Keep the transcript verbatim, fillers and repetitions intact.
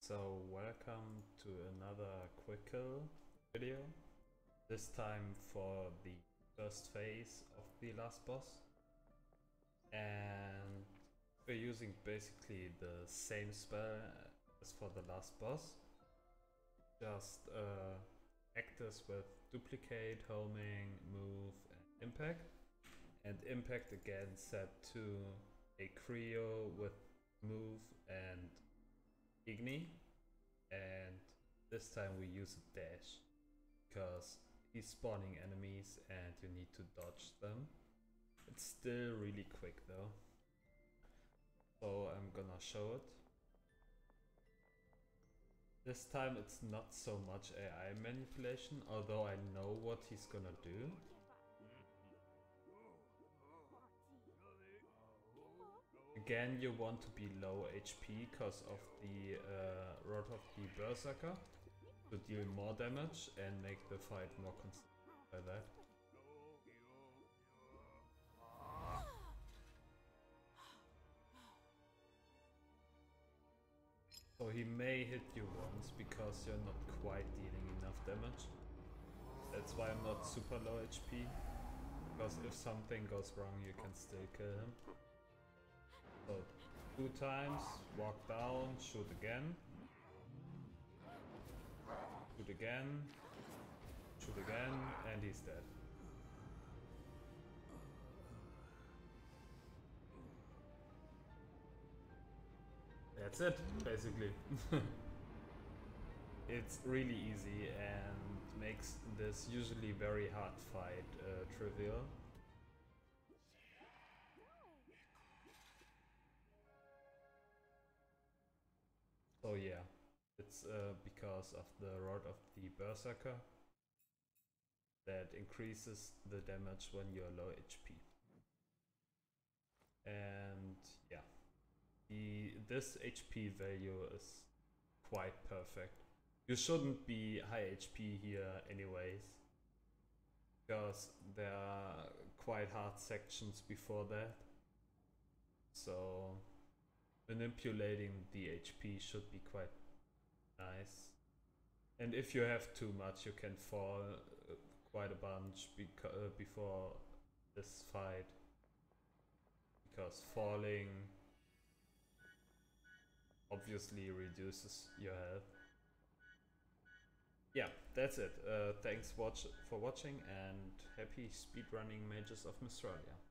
So welcome to another quick kill video, this time for the first phase of the last boss, and we're using basically the same spell as for the last boss, just uh, actors with duplicate, homing, move and impact, and impact again set to a Creo with move and Igni, and this time we use a dash because he's spawning enemies and you need to dodge them. It's still really quick though, so I'm gonna show it. This time it's not so much A I manipulation, although I know what he's gonna do. Again, you want to be low H P because of the uh, Rod of the Berserker to deal more damage and make the fight more consistent by that. So he may hit you once because you're not quite dealing enough damage. That's why I'm not super low H P, because if something goes wrong you can still kill him. So, two times, walk down, shoot again. Shoot again. Shoot again, and he's dead. That's it, basically. It's really easy and makes this usually very hard fight uh, trivial. So yeah, it's uh, because of the Rod of the Berserker that increases the damage when you're low H P. And yeah, the this H P value is quite perfect. You shouldn't be high H P here anyways, because there are quite hard sections before that. So manipulating the H P should be quite nice. And if you have too much, you can fall uh, quite a bunch beca uh, before this fight. Because falling obviously reduces your health. Yeah, that's it. Uh, thanks watch for watching and happy speedrunning Mages of Mystralia.